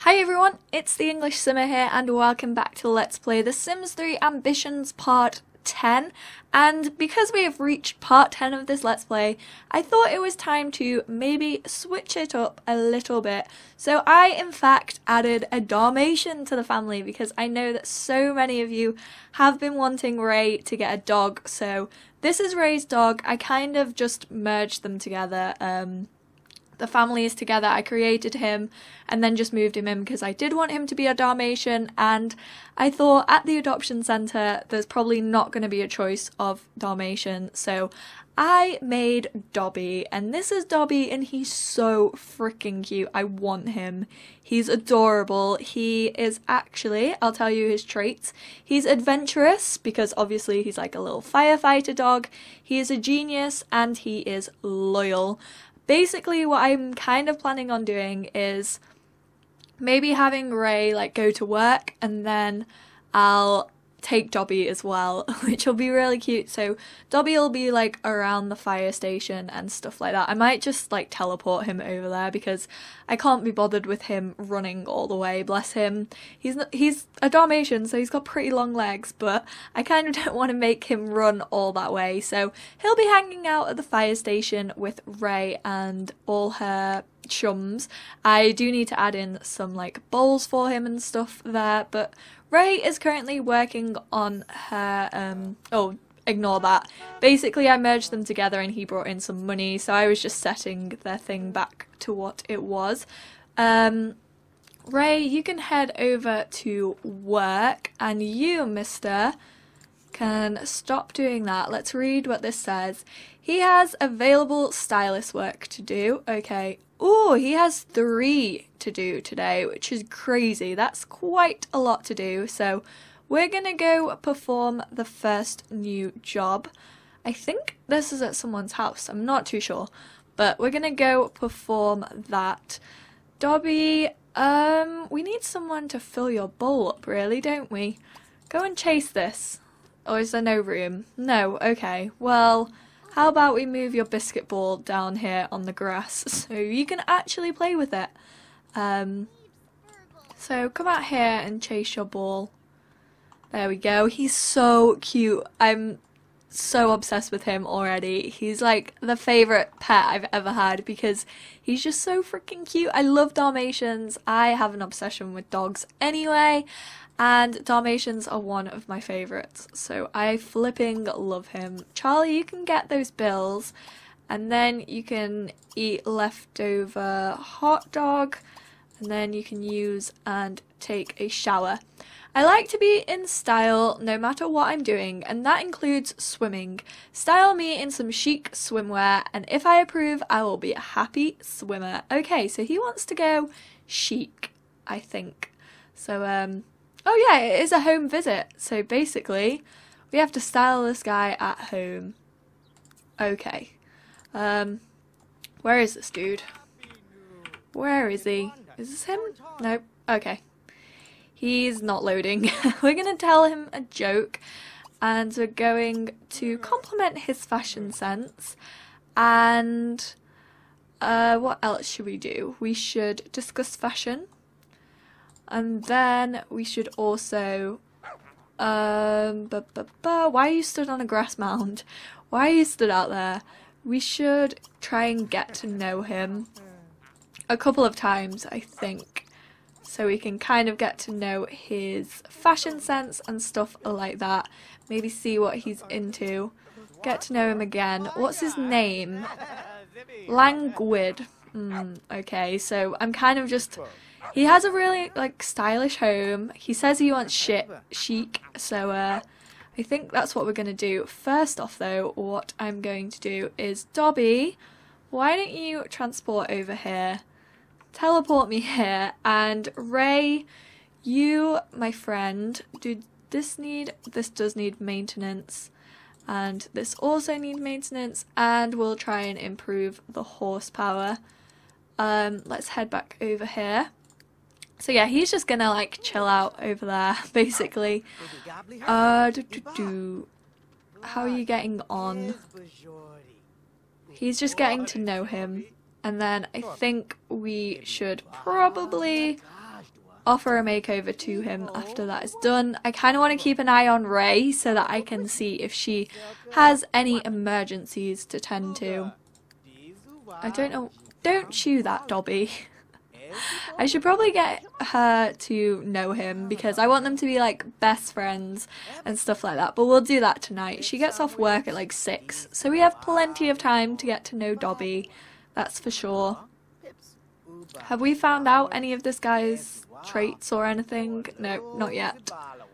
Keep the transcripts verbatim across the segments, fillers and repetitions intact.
Hi everyone, it's the English Simmer here and welcome back to Let's Play The Sims three Ambitions Part ten. And because we have reached part ten of this Let's Play, I thought it was time to maybe switch it up a little bit. So I in fact added a Dalmatian to the family because I know that so many of you have been wanting Ray to get a dog. So this is Ray's dog. I kind of just merged them together. Um, The family is together. I created him and then just moved him in because I did want him to be a Dalmatian, and I thought at the adoption centre there's probably not going to be a choice of Dalmatian, so I made Dobby, and this is Dobby and he's so freaking cute. I want him. He's adorable. He is actually, I'll tell you his traits. He's adventurous because obviously he's like a little firefighter dog. He is a genius and he is loyal. Basically, what I'm kind of planning on doing is maybe having Ray like go to work and then I'll take Dobby as well, which will be really cute. So Dobby will be like around the fire station and stuff like that. I might just like teleport him over there because I can't be bothered with him running all the way, bless him. He's not, he's a Dalmatian, so he's got pretty long legs, but I kind of don't want to make him run all that way. So he'll be hanging out at the fire station with Ray and all her chums. I do need to add in some like bowls for him and stuff there, but Ray is currently working on her, um, oh, ignore that. Basically, I merged them together and he brought in some money, so I was just setting their thing back to what it was. Um, Ray, you can head over to work, and you, mister, can stop doing that. Let's read what this says. He has available stylist work to do. Okay. Oh, he has three to do today, which is crazy. That's quite a lot to do. So we're going to go perform the first new job. I think this is at someone's house. I'm not too sure. But we're going to go perform that. Dobby, um, we need someone to fill your bowl up, really, don't we? Go and chase this. Or is there no room? No, okay. Well, how about we move your biscuit ball down here on the grass so you can actually play with it. Um, so come out here and chase your ball. There we go. He's so cute. I'm so obsessed with him already. He's like the favourite pet I've ever had because he's just so freaking cute. I love Dalmatians. I have an obsession with dogs anyway. And Dalmatians are one of my favourites, so I flipping love him. Charlie, you can get those bills, and then you can eat leftover hot dog, and then you can use and take a shower. I like to be in style no matter what I'm doing, and that includes swimming. Style me in some chic swimwear, and if I approve, I will be a happy swimmer. Okay, so he wants to go chic, I think. So, um... oh yeah, it is a home visit, so basically we have to style this guy at home. Okay. Um, where is this dude? Where is he? Is this him? Nope. Okay. He's not loading. We're going to tell him a joke, and we're going to compliment his fashion sense, and uh, what else should we do? We should discuss fashion. And then we should also, um, bu bu bu, why are you stood on a grass mound? Why are you stood out there? We should try and get to know him a couple of times, I think, so we can kind of get to know his fashion sense and stuff like that. Maybe see what he's into. Get to know him again. What's his name? Languid. Mm, okay, so I'm kind of just... he has a really, like, stylish home. He says he wants shit, chic, so, uh, I think that's what we're going to do. First off, though, what I'm going to do is, Dobby, why don't you transport over here, teleport me here, and Ray, you, my friend, do this need, this does need maintenance, and this also needs maintenance, and we'll try and improve the horsepower. Um, let's head back over here. So yeah, he's just gonna like chill out over there, basically. Uh, doo -doo -doo. How are you getting on? He's just getting to know him. And then I think we should probably offer a makeover to him after that is done. I kind of want to keep an eye on Ray so that I can see if she has any emergencies to tend to. I don't know. Don't chew that, Dobby. I should probably get her to know him because I want them to be like best friends and stuff like that. But we'll do that tonight. She gets off work at like six, so we have plenty of time to get to know Dobby. That's for sure. Have we found out any of this guy's traits or anything? No, not yet.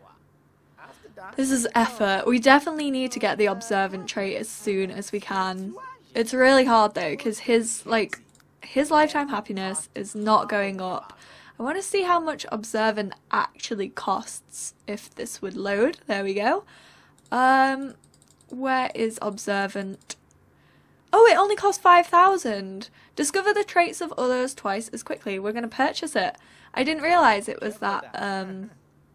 This is effort. We definitely need to get the observant trait as soon as we can. It's really hard though because his like his lifetime happiness is not going up. I want to see how much observant actually costs if this would load. There we go. Um, where is observant? Oh, it only costs five thousand. Discover the traits of others twice as quickly. We're going to purchase it. I didn't realise it was that. Um,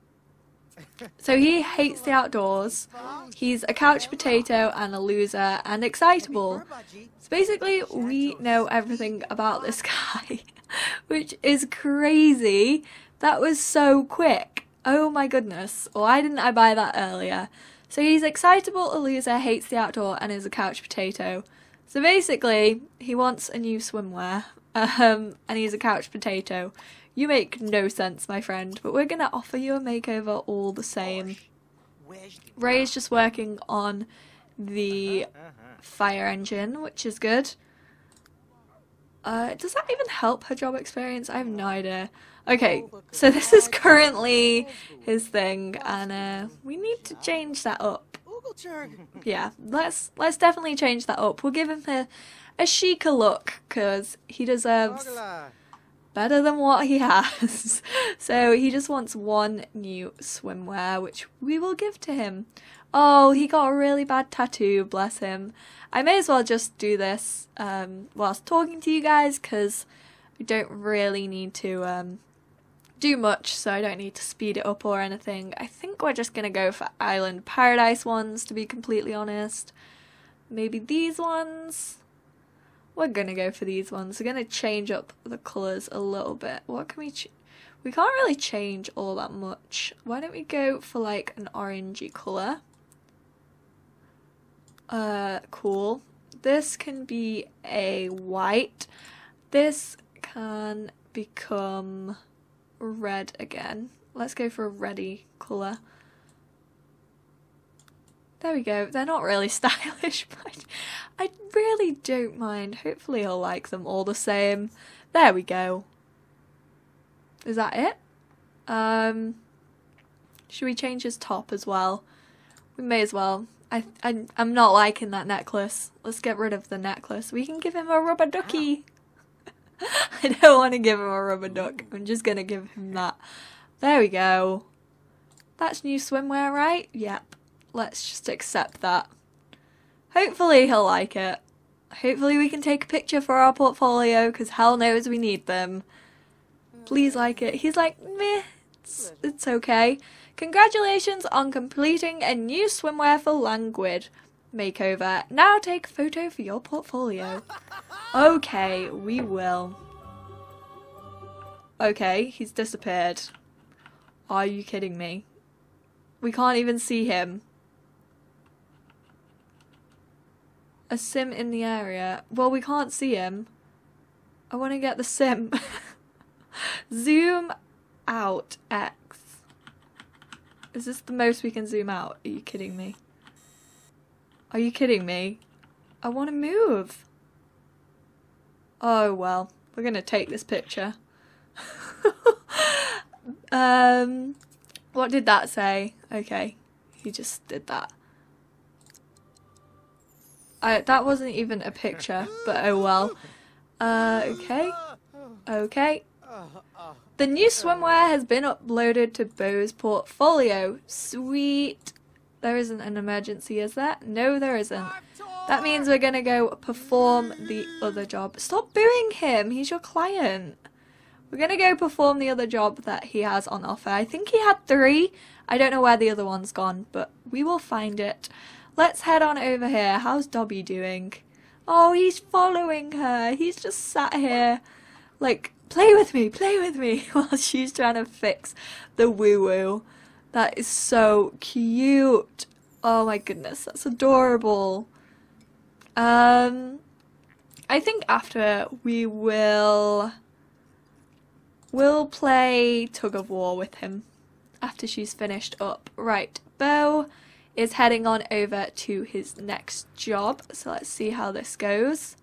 so he hates the outdoors. He's a couch potato and a loser and excitable. So basically, we know everything about this guy, which is crazy. That was so quick. Oh my goodness. Why didn't I buy that earlier? So he's excitable, a loser, hates the outdoor, and is a couch potato. So basically, he wants a new swimwear, um, and he's a couch potato. You make no sense, my friend, but we're gonna offer you a makeover all the same. Ray's just working on the fire engine, which is good. Uh, does that even help her job experience? I have no idea. Okay, so this is currently his thing, and uh, we need to change that up. Yeah, let's let's definitely change that up. We'll give him a, a chicer look, because he deserves better than what he has. So he just wants one new swimwear, which we will give to him. Oh, he got a really bad tattoo, bless him. I may as well just do this um, whilst talking to you guys, because we don't really need to um, do much, so I don't need to speed it up or anything. I think we're just going to go for Island Paradise ones, to be completely honest. Maybe these ones. We're going to go for these ones. We're going to change up the colours a little bit. What can we ch We can't really change all that much. Why don't we go for like an orangey colour? Uh, cool. This can be a white. This can become red again. Let's go for a reddy colour. There we go. They're not really stylish, but I really don't mind. Hopefully he'll like them all the same. There we go. Is that it? Um, should we change his top as well? We may as well. I, I, I'm not liking that necklace. Let's get rid of the necklace. We can give him a rubber ducky. I don't want to give him a rubber duck. I'm just going to give him that. There we go. That's new swimwear, right? Yep. Let's just accept that. Hopefully he'll like it. Hopefully we can take a picture for our portfolio, because hell knows we need them. Please like it. He's like, meh, it's, it's okay. Congratulations on completing a new swimwear for Languid makeover. Now take a photo for your portfolio. Okay, we will. Okay, he's disappeared. Are you kidding me? We can't even see him. A sim in the area. Well, we can't see him. I want to get the sim. Zoom out X. Is this the most we can zoom out? Are you kidding me? Are you kidding me? I want to move. Oh well, we're gonna take this picture. um, what did that say? Okay, he just did that. I, that wasn't even a picture, but oh well. Uh, okay. Okay. The new swimwear has been uploaded to Beau's portfolio. Sweet. There isn't an emergency, is there? No, there isn't. That means we're gonna go perform the other job. Stop booing him. He's your client. We're gonna go perform the other job that he has on offer. I think he had three. I don't know where the other one's gone, but we will find it. Let's head on over here. How's Dobby doing? Oh, he's following her. He's just sat here, like, play with me, play with me, while she's trying to fix the woo-woo. That is so cute. Oh my goodness, that's adorable. Um, I think after we will, we'll play Tug of War with him after she's finished up. Right, Beau is heading on over to his next job, so let's see how this goes.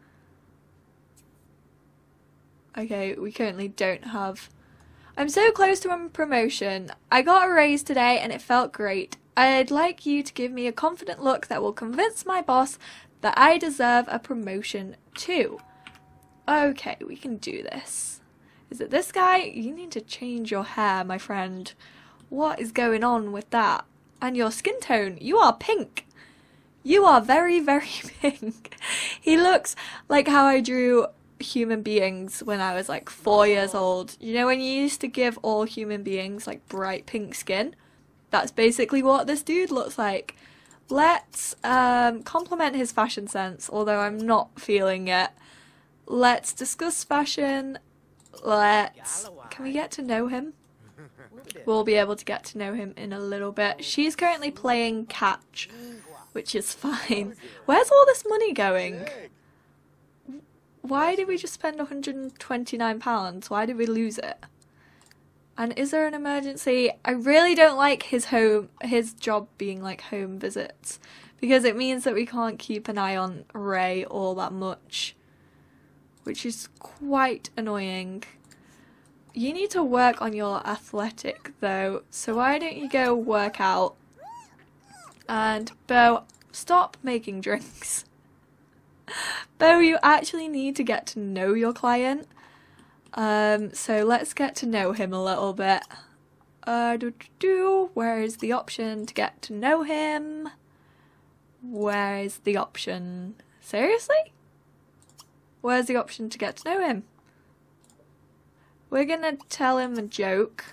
Okay, we currently don't have... I'm so close to a promotion. I got a raise today and it felt great. I'd like you to give me a confident look that will convince my boss that I deserve a promotion too. Okay, we can do this. Is it this guy? You need to change your hair, my friend. What is going on with that? And your skin tone. You are pink. You are very, very pink. He looks like how I drew human beings when I was like four years old. You know when you used to give all human beings like bright pink skin? That's basically what this dude looks like. Let's um, compliment his fashion sense, although I'm not feeling it. Let's discuss fashion. Let's... Can we get to know him? We'll be able to get to know him in a little bit. She's currently playing catch, which is fine. Where's all this money going? Why did we just spend one hundred and twenty-nine pounds? Why did we lose it? And is there an emergency? I really don't like his home, his job being like home visits, because it means that we can't keep an eye on Ray all that much, which is quite annoying. You need to work on your athletic though, so why don't you go work out? And Beau, stop making drinks. Beau, you actually need to get to know your client. Um, so let's get to know him a little bit. Uh, do, do, do. Where is the option to get to know him? Where is the option? Seriously? Where's the option to get to know him? We're gonna tell him a joke.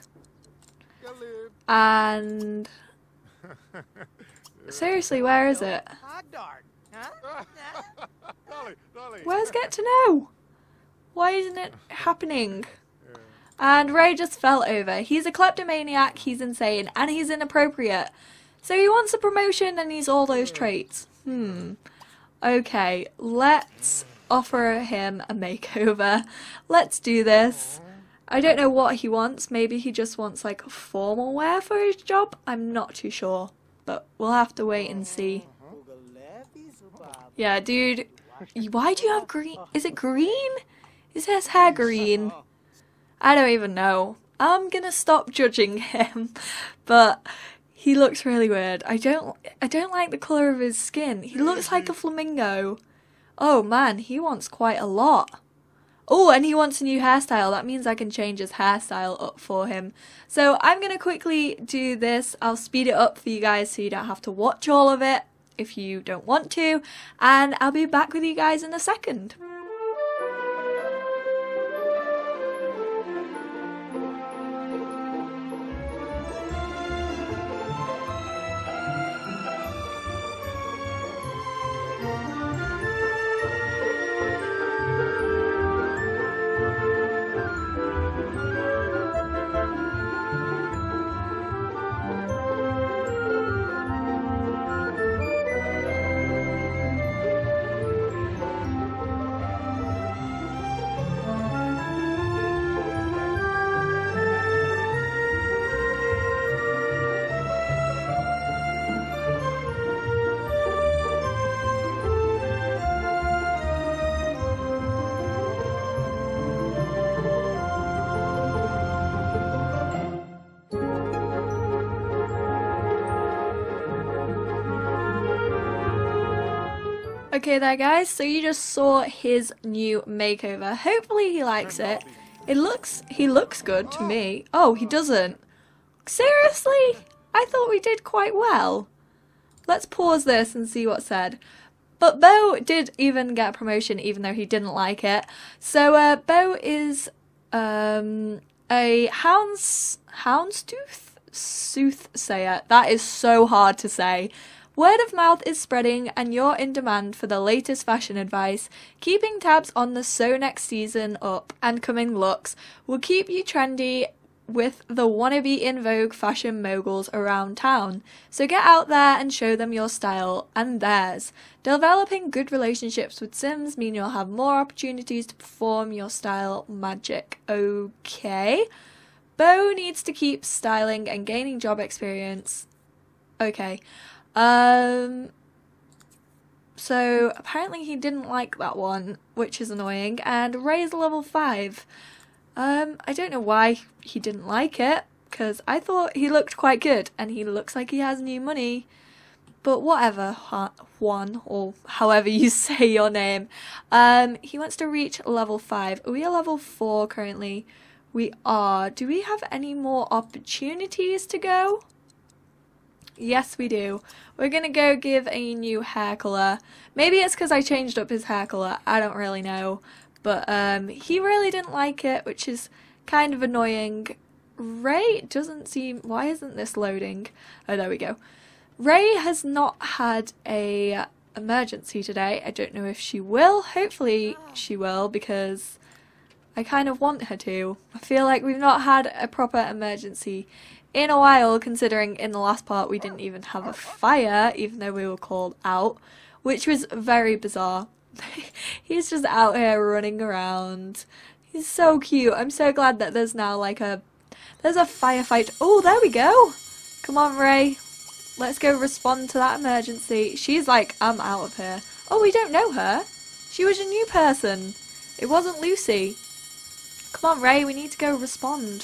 And... Seriously, where is it? Where's get to know? Why isn't it happening? And Ray just fell over. He's a kleptomaniac, he's insane, and he's inappropriate. So he wants a promotion and he's all those traits. Hmm. Okay, let's offer him a makeover. Let's do this. I don't know what he wants. Maybe he just wants like formal wear for his job. I'm not too sure. But we'll have to wait and see. Yeah, dude. Why do you have green? Is it green? Is his hair green? I don't even know. I'm gonna stop judging him. But he looks really weird. I don't I don't like the colour of his skin. He looks like a flamingo. Oh man, he wants quite a lot. Oh, and he wants a new hairstyle. That means I can change his hairstyle up for him. So I'm going to quickly do this. I'll speed it up for you guys so you don't have to watch all of it if you don't want to. And I'll be back with you guys in a second. Okay there guys, so you just saw his new makeover. Hopefully he likes it. It looks, he looks good to me. Oh, he doesn't. Seriously? I thought we did quite well. Let's pause this and see what's said. But Beau did even get a promotion even though he didn't like it. So uh, Beau is um, a hounds, houndstooth? Soothsayer. That is so hard to say. Word of mouth is spreading and you're in demand for the latest fashion advice. Keeping tabs on the Sew Next Season Up and coming looks will keep you trendy with the wannabe in vogue fashion moguls around town. So get out there and show them your style and theirs. Developing good relationships with Sims mean you'll have more opportunities to perform your style magic. Okay. Beau needs to keep styling and gaining job experience. Okay. Um... So apparently he didn't like that one, which is annoying, and Ray's level five. Um, I don't know why he didn't like it, because I thought he looked quite good, and he looks like he has new money. But whatever, Juan, or however you say your name. Um, he wants to reach level five. Are we at level four currently? We are. Do we have any more opportunities to go? Yes, we do. We're gonna go give a new hair colour. Maybe it's because I changed up his hair colour. I don't really know. But um, he really didn't like it, which is kind of annoying. Ray doesn't seem... Why isn't this loading? Oh, there we go. Ray has not had a emergency today. I don't know if she will. Hopefully she will, because I kind of want her to. I feel like we've not had a proper emergency in a while, considering in the last part we didn't even have a fire, even though we were called out, which was very bizarre. He's just out here running around. He's so cute. I'm so glad that there's now like a... There's a firefight. Oh, there we go. Come on, Ray. Let's go respond to that emergency. She's like, I'm out of here. Oh, we don't know her. She was a new person. It wasn't Lucy. Come on, Ray. We need to go respond.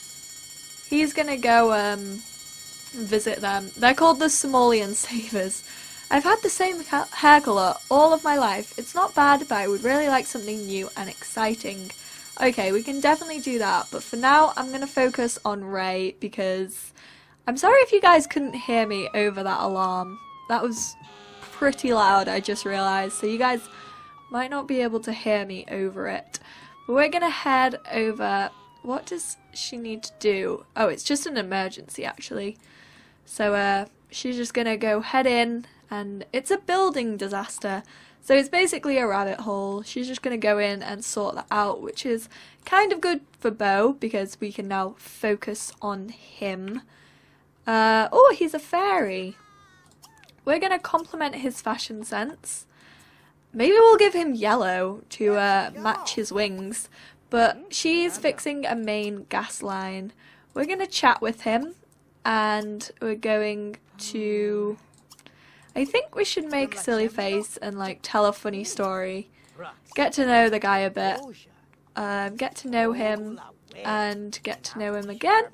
He's gonna go um, visit them. They're called the Somalian Savers. I've had the same hair colour all of my life. It's not bad, but I would really like something new and exciting. Okay, we can definitely do that, but for now I'm going to focus on Ray because I'm sorry if you guys couldn't hear me over that alarm. That was pretty loud, I just realised, so you guys might not be able to hear me over it. But we're going to head over... What does she need to do? Oh, it's just an emergency actually. So uh, she's just going to go head in. And it's a building disaster, so it's basically a rabbit hole. She's just going to go in and sort that out, which is kind of good for Beau, because we can now focus on him. Uh, oh, he's a fairy. We're going to compliment his fashion sense. Maybe we'll give him yellow to uh, match his wings, but she's fixing a main gas line. We're going to chat with him, and we're going to... I think we should make a silly face and like tell a funny story. Get to know the guy a bit. Um, get to know him and get to know him again.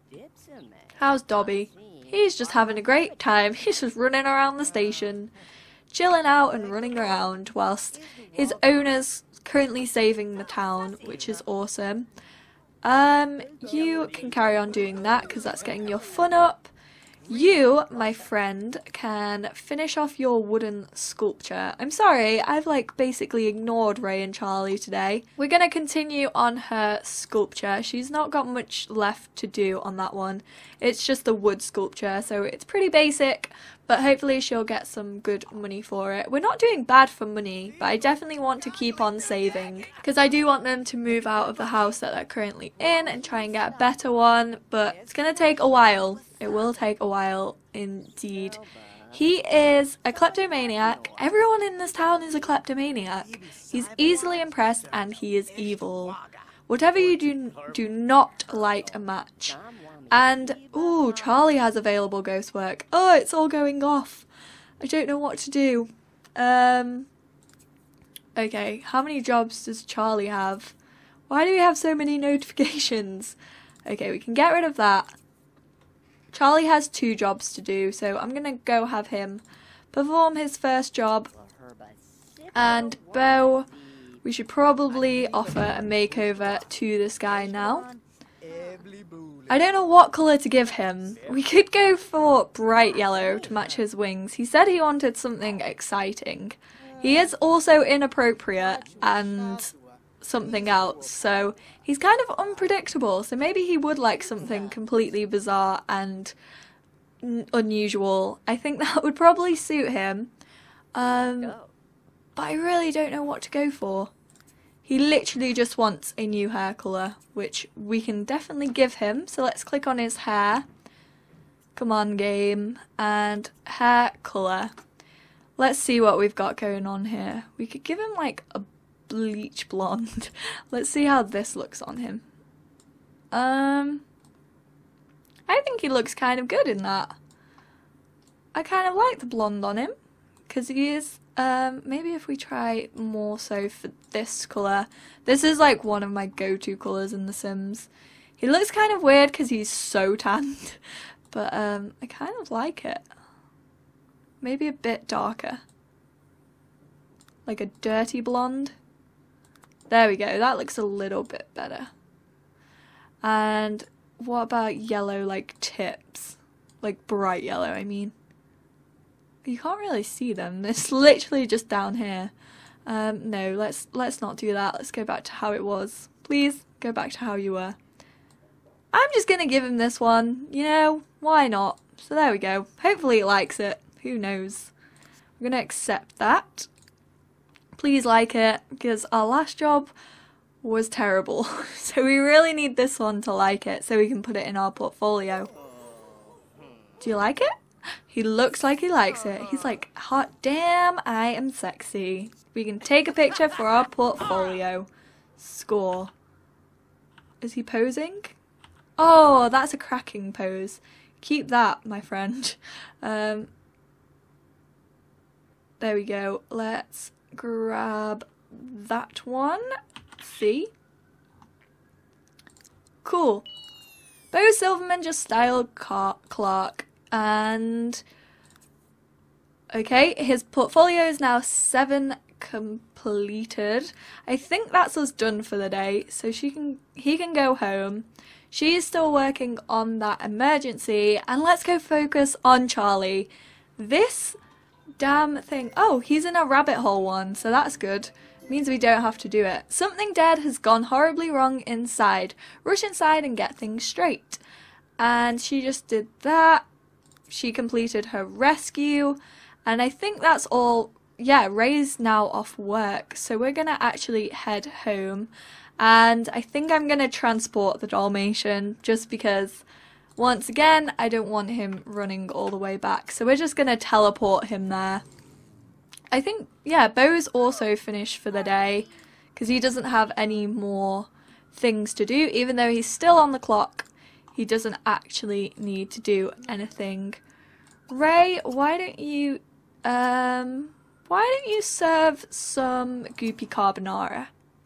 How's Dobby? He's just having a great time. He's just running around the station, chilling out and running around whilst his owner's currently saving the town, which is awesome. Um, you can carry on doing that because that's getting your fun up. You, my friend, can finish off your wooden sculpture. I'm sorry, I've like basically ignored Ray and Charlie today. We're going to continue on her sculpture. She's not got much left to do on that one. It's just the wood sculpture, so it's pretty basic, but hopefully she'll get some good money for it. We're not doing bad for money, but I definitely want to keep on saving, because I do want them to move out of the house that they're currently in and try and get a better one, but it's going to take a while. It will take a while indeed. He is a kleptomaniac. Everyone in this town is a kleptomaniac. He's easily impressed and he is evil. Whatever you do, do not light a match. And, ooh, Charlie has available ghost work. Oh, it's all going off. I don't know what to do. Um, okay, how many jobs does Charlie have? Why do we have so many notifications? Okay, we can get rid of that. Charlie has two jobs to do, so I'm going to go have him perform his first job. And Beau, we should probably offer a makeover to this guy now. I don't know what colour to give him. We could go for bright yellow to match his wings. He said he wanted something exciting. He is also inappropriate and something else, so he's kind of unpredictable, so maybe he would like something completely bizarre and unusual. I think that would probably suit him. Um, but I really don't know what to go for. He literally just wants a new hair colour, which we can definitely give him. So let's click on his hair. Come on, game. And hair colour. Let's see what we've got going on here. We could give him like a bleach blonde. Let's see how this looks on him. Um, I think he looks kind of good in that. I kind of like the blonde on him. Because he is, um, maybe if we try more so for this colour. This is like one of my go-to colours in The Sims. He looks kind of weird because he's so tanned. But um, I kind of like it. Maybe a bit darker. Like a dirty blonde. There we go, that looks a little bit better. And what about yellow, like tips? Like bright yellow, I mean. You can't really see them. It's literally just down here. Um, no, let's let's not do that. Let's go back to how it was. Please, go back to how you were. I'm just gonna give him this one. You know, why not? So there we go. Hopefully he likes it. Who knows? I'm gonna accept that. Please like it, because our last job was terrible. So we really need this one to like it so we can put it in our portfolio. Do you like it? He looks like he likes it. He's like, hot damn, I am sexy. We can take a picture for our portfolio. Score. Is he posing? Oh, that's a cracking pose. Keep that, my friend. Um, there we go. Let's grab that one. See? Cool. Bo Silverman just styled Car Clark. And okay, his portfolio is now seven completed. I think that's us done for the day, so she can he can go home. She's still working on that emergency, and let's go focus on Charlie. This damn thing. Oh, he's in a rabbit hole one, so that's good. Means we don't have to do it. Something dead has gone horribly wrong inside. Rush inside and get things straight. And she just did that. She completed her rescue, and I think that's all. Yeah, Ray's now off work, so we're gonna actually head home, and I think I'm gonna transport the Dalmatian just because, once again, I don't want him running all the way back, so we're just gonna teleport him there. I think, yeah, Bo's also finished for the day because he doesn't have any more things to do, even though he's still on the clock. He doesn't actually need to do anything. Ray, why don't you, um, why don't you serve some goopy carbonara?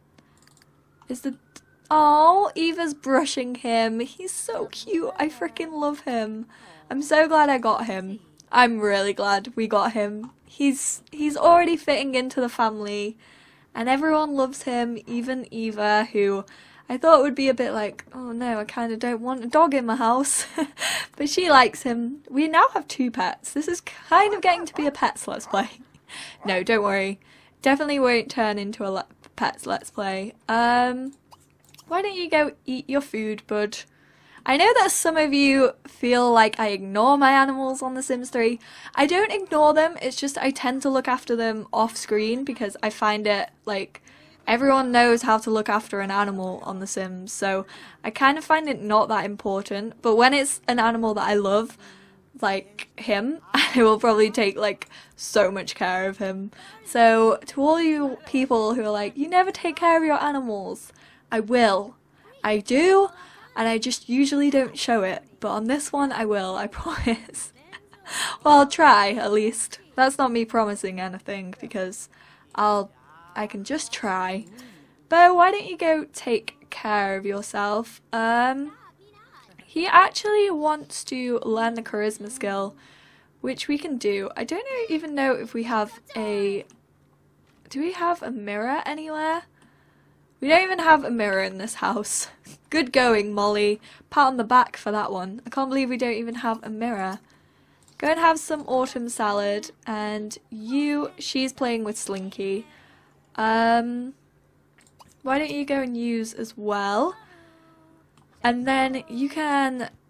Is the, oh, Eva's brushing him. He's so cute. I freaking love him. I'm so glad I got him. I'm really glad we got him. He's, he's already fitting into the family, and everyone loves him, even Eva, who I thought would be a bit like, oh no, I kind of don't want a dog in my house. But she likes him. We now have two pets. This is kind of getting to be a pets let's play. No, don't worry. Definitely won't turn into a le pets let's play. Um, why don't you go eat your food, bud? I know that some of you feel like I ignore my animals on The Sims three. I don't ignore them, it's just I tend to look after them off screen because I find it like everyone knows how to look after an animal on The Sims, so I kind of find it not that important. But when it's an animal that I love, like him, I will probably take like so much care of him. So to all you people who are like, you never take care of your animals, I will. I do, and I just usually don't show it. But on this one I will, I promise. Well, I'll try at least. That's not me promising anything because I'll I can just try. Bo, why don't you go take care of yourself? Um, he actually wants to learn the charisma skill, which we can do. I don't know, even know if we have a... Do we have a mirror anywhere? We don't even have a mirror in this house. Good going, Molly. Pat on the back for that one. I can't believe we don't even have a mirror. Go and have some autumn salad, and you... She's playing with Slinky. Um, why don't you go and use as well, and then you can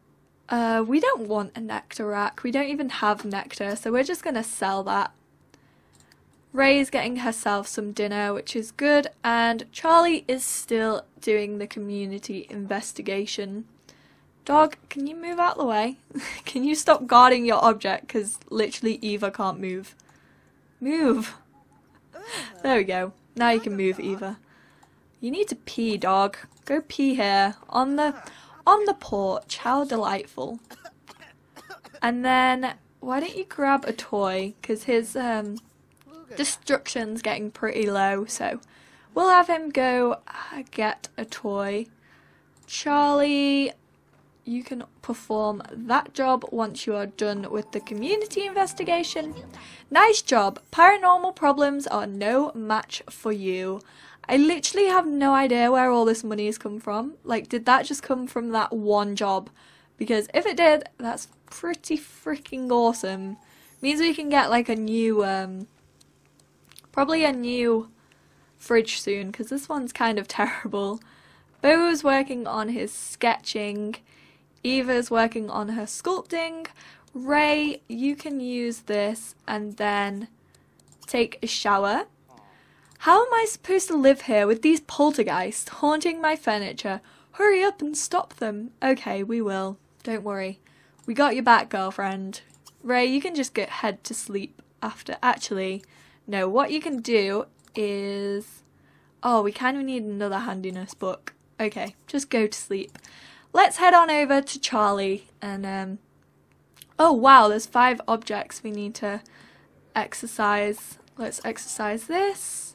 Uh, we don't want a nectar rack. We don't even have nectar, so we're just going to sell that. Ray's getting herself some dinner, which is good, and Charlie is still doing the community investigation. Dog, can you move out the way? Can you stop guarding your object, because literally Eva can't move. Move! There we go. Now you can move, Eva. You need to pee, dog. Go pee here. On the, on the porch. How delightful. And then, why don't you grab a toy? Because his, um... destruction's getting pretty low, so we'll have him go uh, get a toy. Charlie, you can perform that job once you are done with the community investigation. Nice job. Paranormal problems are no match for you. I literally have no idea where all this money has come from. Like, did that just come from that one job? Because if it did, that's pretty freaking awesome. Means we can get like a new um probably a new fridge soon, because this one's kind of terrible. Bo's working on his sketching. Eva's working on her sculpting. Ray, you can use this and then take a shower. How am I supposed to live here with these poltergeists haunting my furniture? Hurry up and stop them. Okay, we will. Don't worry. We got your back, girlfriend. Ray, you can just get head to sleep after. Actually, no, what you can do is... Oh, we kind of need another handiness book. Okay, just go to sleep. Let's head on over to Charlie and... um. Oh, wow, there's five objects we need to exercise. Let's exercise this.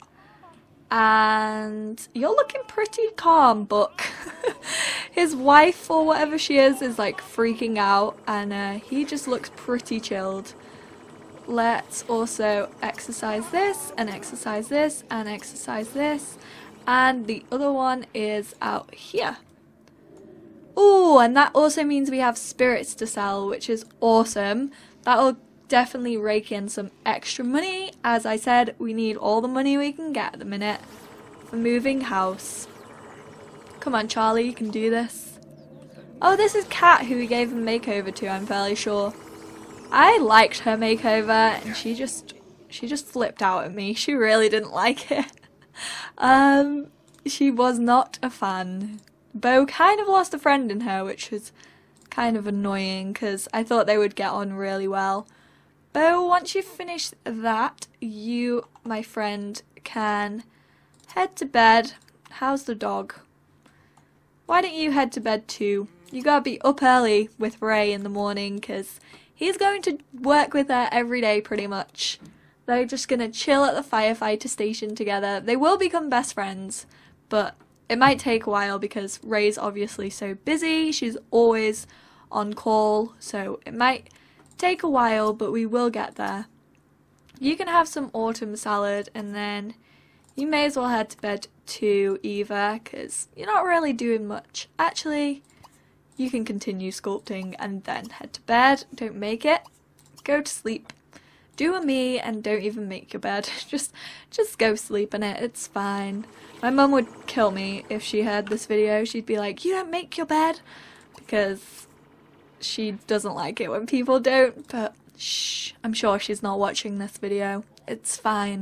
And you're looking pretty calm, Book. His wife, or whatever she is, is like freaking out, and uh, he just looks pretty chilled. Let's also exercise this, and exercise this, and exercise this. And the other one is out here. Ooh, and that also means we have spirits to sell, which is awesome. That'll definitely rake in some extra money. As I said, we need all the money we can get at the minute for moving house. Come on, Charlie, you can do this. Oh, this is Kat, who we gave a makeover to, I'm fairly sure. I liked her makeover, and she just she just flipped out at me. She really didn't like it. um, she was not a fan. Bo kind of lost a friend in her, which was kind of annoying, because I thought they would get on really well. Bo, once you finish that, you, my friend, can head to bed. How's the dog? Why don't you head to bed too? You gotta be up early with Ray in the morning, because he's going to work with her every day pretty much. They're just gonna chill at the firefighter station together. They will become best friends, but it might take a while because Ray's obviously so busy. She's always on call, so it might take a while, but we will get there. You can have some autumn salad, and then you may as well head to bed too, Eva, because you're not really doing much. Actually, you can continue sculpting and then head to bed. Don't make it. Go to sleep. Do a me and don't even make your bed. just just go sleep in it. It's fine. My mum would kill me if she heard this video. She'd be like, you don't make your bed, because she doesn't like it when people don't, but shh, I'm sure she's not watching this video. It's fine.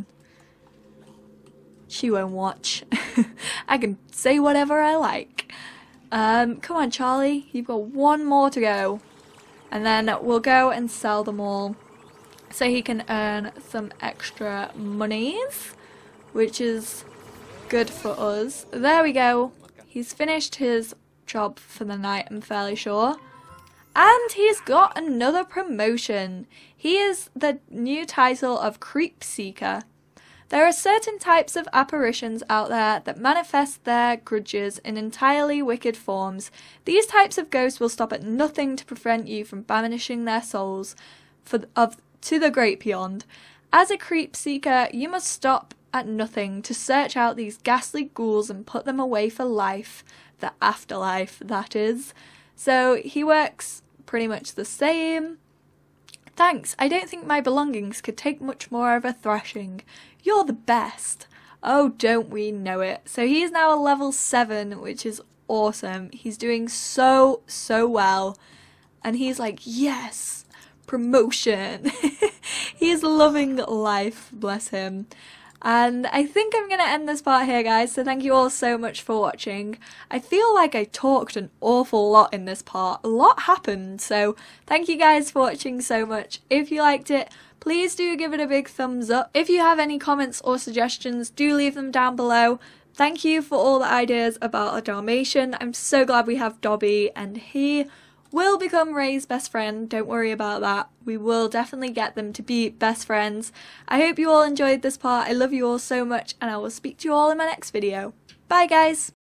She won't watch. I can say whatever I like. Um, come on, Charlie. You've got one more to go. And then we'll go and sell them all so he can earn some extra monies, which is good for us. There we go. He's finished his job for the night, I'm fairly sure. And he's got another promotion. He is the new title of Creep Seeker. There are certain types of apparitions out there that manifest their grudges in entirely wicked forms. These types of ghosts will stop at nothing to prevent you from banishing their souls for of to the great beyond. As a creep seeker, you must stop at nothing to search out these ghastly ghouls and put them away for life. The afterlife, that is. So he works pretty much the same. Thanks, I don't think my belongings could take much more of a thrashing. You're the best. Oh, don't we know it. So he is now a level seven, which is awesome. He's doing so, so well. And he's like, yes, promotion. He's loving life, bless him. And I think I'm going to end this part here, guys, so thank you all so much for watching. I feel like I talked an awful lot in this part. A lot happened, so thank you guys for watching so much. If you liked it, please do give it a big thumbs up. If you have any comments or suggestions, do leave them down below. Thank you for all the ideas about a Dalmatian. I'm so glad we have Dobby, and he will become Ray's best friend. Don't worry about that. We will definitely get them to be best friends. I hope you all enjoyed this part. I love you all so much, and I will speak to you all in my next video. Bye, guys!